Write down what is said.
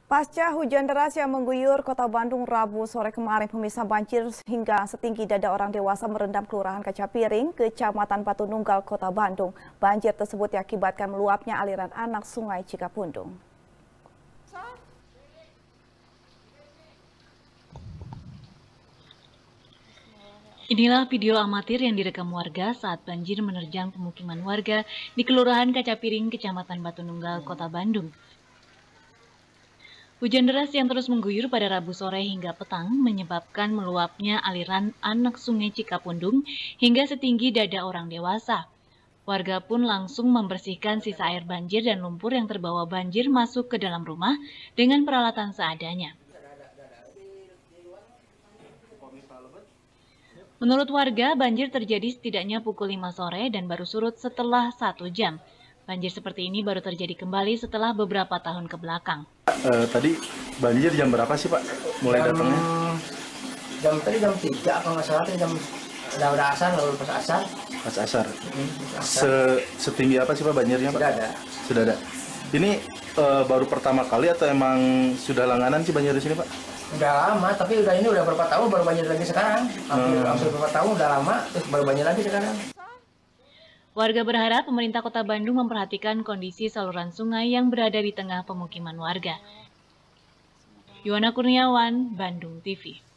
Pasca hujan deras yang mengguyur kota Bandung Rabu sore kemarin, pemirsa, banjir hingga setinggi dada orang dewasa merendam Kelurahan Kacapiring, Kecamatan Batu Nunggal, Kota Bandung. Banjir tersebut diakibatkan meluapnya aliran anak Sungai Cikapundung. Inilah video amatir yang direkam warga saat banjir menerjang pemukiman warga di Kelurahan Kacapiring, Kecamatan Batu Nunggal, Kota Bandung. Hujan deras yang terus mengguyur pada Rabu sore hingga petang menyebabkan meluapnya aliran anak Sungai Cikapundung hingga setinggi dada orang dewasa. Warga pun langsung membersihkan sisa air banjir dan lumpur yang terbawa banjir masuk ke dalam rumah dengan peralatan seadanya. Menurut warga, banjir terjadi setidaknya pukul 5 sore dan baru surut setelah 1 jam. Banjir seperti ini baru terjadi kembali setelah beberapa tahun ke belakang. Tadi banjir jam berapa sih Pak mulai datangnya? Jam 3 apa nggak salah, jam udah asar, lalu pas asar. Pas asar. Setinggi apa sih Pak banjirnya Pak? Sudah ada. Ini baru pertama kali atau emang sudah langganan sih banjir di sini Pak? Udah lama, tapi ini udah berapa tahun baru banjir lagi sekarang. Hampir berapa tahun udah lama, terus baru banjir lagi sekarang. Warga berharap pemerintah Kota Bandung memperhatikan kondisi saluran sungai yang berada di tengah pemukiman warga. Yuwana Kurniawan, Bandung TV.